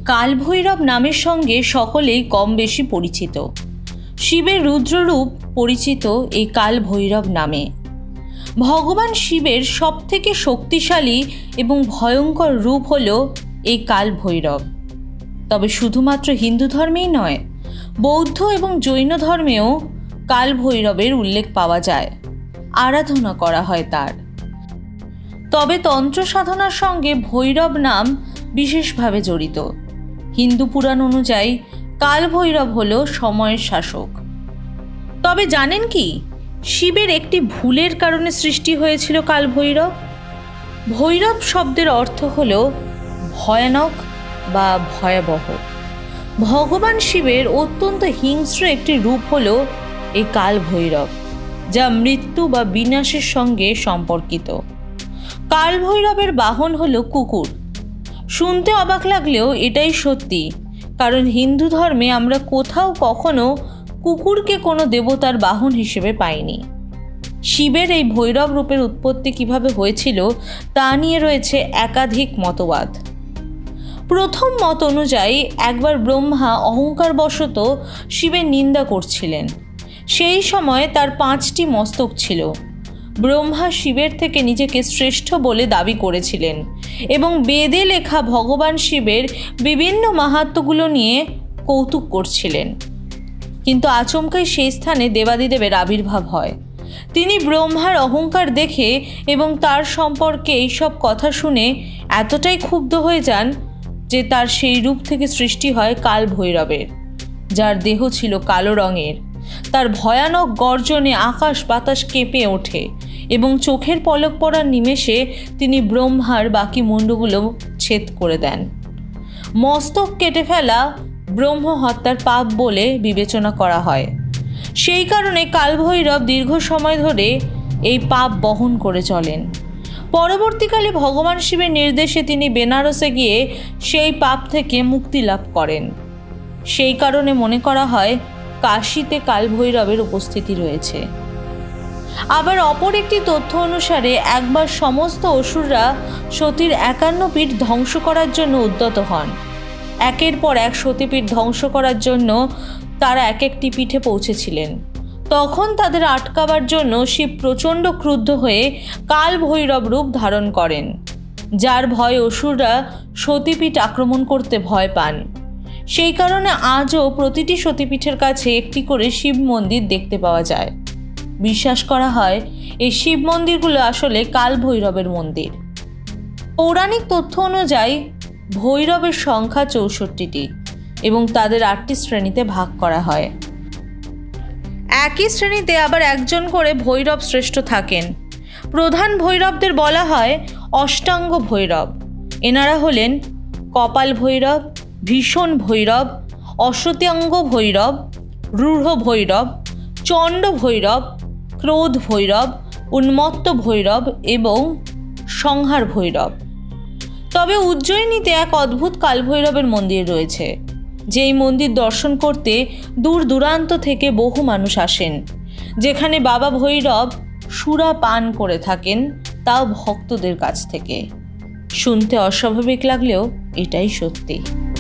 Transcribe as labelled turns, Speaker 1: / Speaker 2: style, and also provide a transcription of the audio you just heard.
Speaker 1: কালভৈরব নামের সঙ্গে সকলেই কম বেশি পরিচিত। শিবের রুদ্ররূপ পরিচিত এই কালভৈরব নামে। ভগবান শিবের সবথেকে শক্তিশালী এবং ভয়ঙ্কর রূপ হল এই কালভৈরব। তবে শুধুমাত্র হিন্দু ধর্মেই নয়, বৌদ্ধ এবং জৈন ধর্মেও কালভৈরবের উল্লেখ পাওয়া যায়, আরাধনা করা হয় তার। তবে তন্ত্র সাধনার সঙ্গে ভৈরব নাম বিশেষভাবে জড়িত। হিন্দু পুরাণ অনুযায়ী কালভৈরব হল সময়ের শাসক। তবে জানেন কি, শিবের একটি ভুলের কারণে সৃষ্টি হয়েছিল কালভৈরব। ভৈরব শব্দের অর্থ হল ভয়ানক বা ভয়াবহ। ভগবান শিবের অত্যন্ত হিংস্র একটি রূপ হল এই কালভৈরব, যা মৃত্যু বা বিনাশের সঙ্গে সম্পর্কিত। কালভৈরবের বাহন হল কুকুর। শুনতে অবাক লাগলেও এটাই সত্যি, কারণ হিন্দু ধর্মে আমরা কোথাও কখনো কুকুরকে কোনো দেবতার বাহন হিসেবে পাইনি। শিবের এই ভৈরব রূপের উৎপত্তি কিভাবে হয়েছিল তা নিয়ে রয়েছে একাধিক মতবাদ। প্রথম মত অনুযায়ী একবার ব্রহ্মা অহংকারবশত শিবের নিন্দা করছিলেন। সেই সময় তার 5টি মস্তক ছিল। ব্রহ্মা শিবের থেকে নিজেকে শ্রেষ্ঠ বলে দাবি করেছিলেন এবং বেদে লেখা ভগবান শিবের বিভিন্ন মাহাত্ম্যগুলো নিয়ে কৌতুক করছিলেন। কিন্তু আচমকাই সেই স্থানে দেবাদিদেবের আবির্ভাব হয়। তিনি ব্রহ্মার অহংকার দেখে এবং তার সম্পর্কে এইসব কথা শুনে এতটাই ক্ষুব্ধ হয়ে যান যে তার সেই রূপ থেকে সৃষ্টি হয় কালভৈরবের, যার দেহ ছিল কালো রঙের। তার ভয়ানক গর্জনে আকাশ বাতাস কেঁপে ওঠে এবং চোখের পলক পড়ার নিমেষে তিনি ব্রহ্মার বাকি মুণ্ডগুলো ছেদ করে দেন। মস্তক কেটে ফেলা ব্রহ্ম হত্যার পাপ বলে বিবেচনা করা হয়। সেই কারণে কালভৈরব দীর্ঘ সময় ধরে এই পাপ বহন করে চলেন। পরবর্তীকালে ভগবান শিবের নির্দেশে তিনি বেনারসে গিয়ে সেই পাপ থেকে মুক্তি লাভ করেন। সেই কারণে মনে করা হয় কাশীতে কালভৈরবের উপস্থিতি রয়েছে। আবার অপর একটি তথ্য অনুসারে একবার সমস্ত অসুররা সতীর 51 পীঠ ধ্বংস করার জন্য উদ্যত হন। একের পর এক সতীপীঠ ধ্বংস করার জন্য তারা এক একটি পীঠে পৌঁছেছিলেন। তখন তাদের আটকাবার জন্য শিব প্রচণ্ড ক্রুদ্ধ হয়ে কালভৈরব রূপ ধারণ করেন, যার ভয়ে অসুররা সতীপীঠ আক্রমণ করতে ভয় পান। সেই কারণে আজও প্রতিটি সতীপীঠের কাছে একটি করে শিব মন্দির দেখতে পাওয়া যায়। বিশ্বাস করা হয় এই শিব মন্দিরগুলো আসলে কালভৈরবের মন্দির। পৌরাণিক তথ্য অনুযায়ী ভৈরবের সংখ্যা 64টি এবং তাদের 8টি শ্রেণীতে ভাগ করা হয়। একই শ্রেণীতে আবার একজন করে ভৈরব শ্রেষ্ঠ থাকেন। প্রধান ভৈরবদের বলা হয় অষ্টাঙ্গ ভৈরব। এনারা হলেন কপাল ভৈরব, ভীষণ ভৈরব, অশ্বত্যাঙ্গ ভৈরব, রূঢ় ভৈরব, চণ্ড ভৈরব, ক্রোধ ভৈরব, উন্মত্ত ভৈরব এবং সংহার ভৈরব। তবে উজ্জয়িনীতে এক অদ্ভুত কালভৈরবের মন্দির রয়েছে, যেই মন্দির দর্শন করতে দূর দূরান্ত থেকে বহু মানুষ আসেন, যেখানে বাবা ভৈরব সুরা পান করে থাকেন, তাও ভক্তদের কাছ থেকে। শুনতে অস্বাভাবিক লাগলেও এটাই সত্যি।